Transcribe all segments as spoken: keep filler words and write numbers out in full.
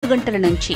గంటల నుంచి.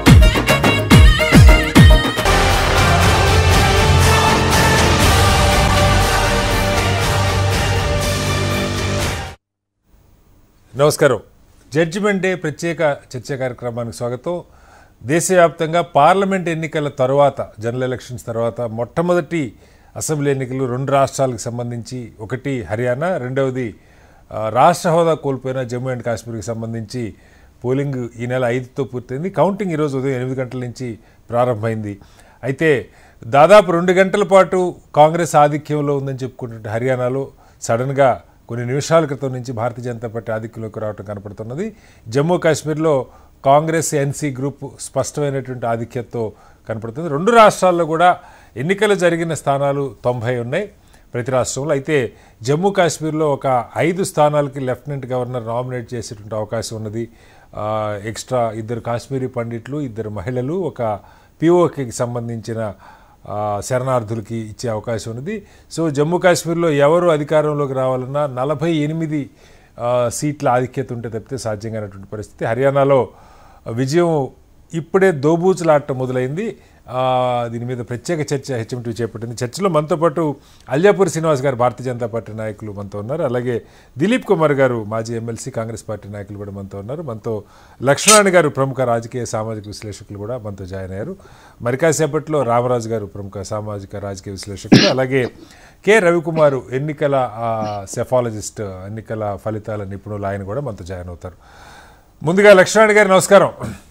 నమస్కారం. జడ్జిమెంట్ డే ప్రత్యేక చర్చ కార్యక్రమానికి స్వాగతం. దేశవ్యాప్తంగా పార్లమెంట్ ఎన్నికల తర్వాత, జనరల్ ఎలక్షన్స్ తర్వాత మొట్టమొదటి అసెంబ్లీ ఎన్నికలు రెండు రాష్ట్రాలకు సంబంధించి, ఒకటి హర్యానా, రెండవది రాష్ట్ర హోదా కోల్పోయిన జమ్మూ అండ్ కాశ్మీర్కి సంబంధించి పోలింగ్ ఈ నెల ఐదుతో పూర్తయింది. కౌంటింగ్ ఈరోజు ఉదయం ఎనిమిది గంటల నుంచి ప్రారంభమైంది. అయితే దాదాపు రెండు గంటల పాటు కాంగ్రెస్ ఆధిక్యంలో ఉందని చెప్పుకుంటుంటే హర్యానాలో సడన్గా కొన్ని నిమిషాల క్రితం నుంచి భారతీయ జనతా పార్టీ ఆధిక్యంలోకి రావడం కనపడుతున్నది. జమ్మూ కాశ్మీర్లో కాంగ్రెస్ ఎన్సీ గ్రూప్ స్పష్టమైనటువంటి ఆధిక్యతతో కనపడుతుంది. రెండు రాష్ట్రాల్లో కూడా ఎన్నికలు జరిగిన స్థానాలు తొంభై ఉన్నాయి ప్రతి రాష్ట్రంలో. అయితే జమ్మూ కాశ్మీర్లో ఒక ఐదు స్థానాలకి లెఫ్టినెంట్ గవర్నర్ నామినేట్ చేసేటువంటి అవకాశం ఉన్నది. ఎక్స్ట్రా ఇద్దరు కాశ్మీరీ పండిట్లు, ఇద్దరు మహిళలు, ఒక పిఓకేకి సంబంధించిన శరణార్థులకి ఇచ్చే అవకాశం ఉన్నది. సో జమ్మూ కాశ్మీర్లో ఎవరు అధికారంలోకి రావాలన్నా నలభై ఎనిమిది సీట్ల ఆధిక్యత ఉంటే తప్పితే సాధ్యం కానటువంటి పరిస్థితి. హర్యానాలో విజయం ఇప్పుడే దోబూచులాట మొదలైంది. దీని మీద ప్రత్యేక చర్చ హెచ్ఎంటీ చేపట్టింది. చర్చలో మనతో పాటు అల్యాపూర్ శ్రీనివాస్ గారు, భారతీయ జనతా పార్టీ నాయకులు మనతో ఉన్నారు. అలాగే దిలీప్ కుమార్ గారు, మాజీ ఎమ్మెల్సీ, కాంగ్రెస్ పార్టీ నాయకులు కూడా మనతో ఉన్నారు. మనతో లక్ష్మణ్ గారు, ప్రముఖ రాజకీయ సామాజిక విశ్లేషకులు కూడా మనతో జాయిన్ అయ్యారు. మరి కాసేపట్లో రామరాజు గారు, ప్రముఖ సామాజిక రాజకీయ విశ్లేషకులు, అలాగే కె రవికుమార్, ఎన్నికల సెఫాలజిస్ట్, ఎన్నికల ఫలితాల నిపుణులు, ఆయన కూడా మనతో జాయిన్ అవుతారు. ముందుగా లక్ష్మణ్ గారు నమస్కారం.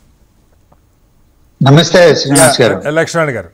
నమస్తే శ్రీనివాస్ గారు. లక్ష్మణ్ గారు,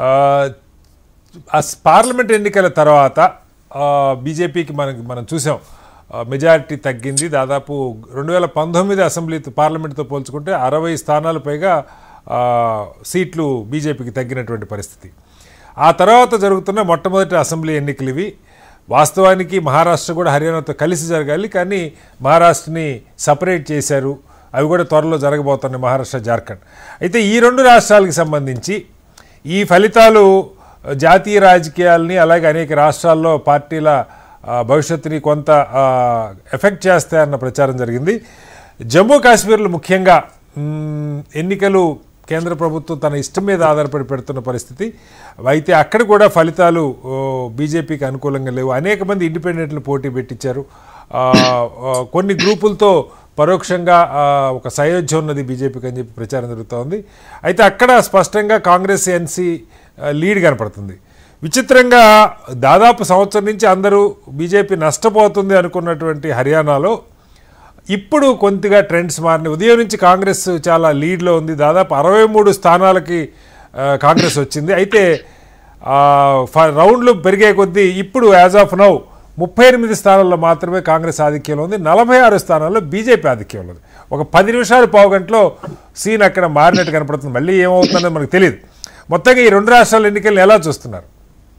పార్లమెంట్ ఎన్నికల తర్వాత బీజేపీకి మనకి మనం చూసాం మెజారిటీ తగ్గింది. దాదాపు రెండు వేల పంతొమ్మిది అసెంబ్లీ పార్లమెంట్తో పోల్చుకుంటే అరవై స్థానాలు పైగా సీట్లు బీజేపీకి తగ్గినటువంటి పరిస్థితి. ఆ తర్వాత జరుగుతున్న మొట్టమొదటి అసెంబ్లీ ఎన్నికలు ఇవి. వాస్తవానికి మహారాష్ట్ర కూడా హర్యానాతో కలిసి జరగాలి, కానీ మహారాష్ట్రని సపరేట్ చేశారు. అవి కూడా త్వరలో జరగబోతున్నాయి, మహారాష్ట్ర, జార్ఖండ్. అయితే ఈ రెండు రాష్ట్రాలకు సంబంధించి ఈ ఫలితాలు జాతీయ రాజకీయాలని, అలాగే అనేక రాష్ట్రాల్లో పార్టీల భవిష్యత్తుని కొంత ఎఫెక్ట్ చేస్తాయన్న ప్రచారం జరిగింది. జమ్మూ కాశ్మీర్లో ముఖ్యంగా ఎన్నికలు కేంద్ర ప్రభుత్వం తన ఇష్టం మీద ఆధారపడి పెడుతున్న పరిస్థితి. అయితే అక్కడ కూడా ఫలితాలు బీజేపీకి అనుకూలంగా లేవు. అనేక మంది ఇండిపెండెంట్లు పోటీ పెట్టించారు. కొన్ని గ్రూపులతో పరోక్షంగా ఒక సయోధ్య ఉన్నది బీజేపీకి అని చెప్పి ప్రచారం జరుగుతోంది. అయితే అక్కడ స్పష్టంగా కాంగ్రెస్ ఎన్సీ లీడ్ కనపడుతుంది. విచిత్రంగా దాదాపు సంవత్సరం నుంచి అందరూ బీజేపీ నష్టపోతుంది అనుకున్నటువంటి హర్యానాలో ఇప్పుడు కొద్దిగా ట్రెండ్స్ మారినాయి. ఉదయం నుంచి కాంగ్రెస్ చాలా లీడ్లో ఉంది. దాదాపు అరవై మూడు స్థానాలకి కాంగ్రెస్ వచ్చింది. అయితే రౌండ్లు పెరిగే కొద్దీ ఇప్పుడు యాజ్ ఆఫ్ నౌ ముప్పై ఎనిమిది స్థానాల్లో మాత్రమే కాంగ్రెస్ ఆధిక్యంలో ఉంది. నలభై ఆరు స్థానాల్లో బీజేపీ ఆధిక్యంలో ఉంది. ఒక పది నిమిషాలు పావు గంటలో సీన్ అక్కడ మారినట్టు కనపడుతుంది. మళ్ళీ ఏమవుతుందో మనకు తెలియదు. మొత్తంగా ఈ రెండు రాష్ట్రాల ఎన్నికలను ఎలా చూస్తున్నారు?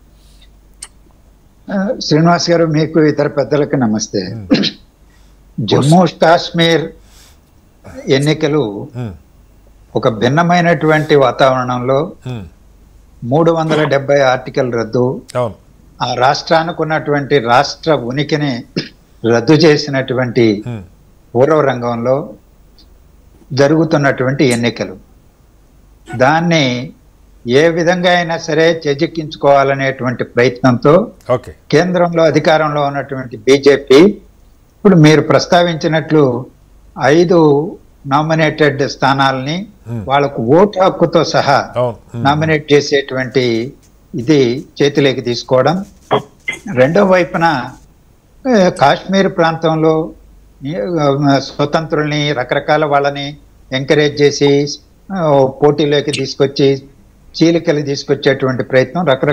శ్రీనివాస్ గారు, మీకు ఇతర పెద్దలకు నమస్తే. జమ్మూ కాశ్మీర్ ఎన్నికలు ఒక భిన్నమైనటువంటి వాతావరణంలో మూడు వందల డెబ్బై ఆర్టికల్ రద్దు, ఆ రాష్ట్రానికి ఉన్నటువంటి రాష్ట్ర ఉనికిని రద్దు చేసినటువంటి పూర్వ రంగంలో జరుగుతున్నటువంటి ఎన్నికలు, దాన్ని ఏ విధంగా అయినా సరే చేజిక్కించుకోవాలనేటువంటి ప్రయత్నంతో కేంద్రంలో అధికారంలో ఉన్నటువంటి బీజేపీ ఇప్పుడు మీరు ప్రస్తావించినట్లు ఐదు నామినేటెడ్ స్థానాలని వాళ్ళకు ఓటు హక్కుతో సహా నామినేట్ చేసేటువంటి ఇది చేతిలోకి తీసుకోవడం. రెండో వైపున కాశ్మీర్ ప్రాంతంలో స్వతంత్రుల్ని, రకరకాల వాళ్ళని ఎంకరేజ్ చేసి పోటీలోకి తీసుకొచ్చి చీలికలు తీసుకొచ్చేటువంటి ప్రయత్నం, రకరకాల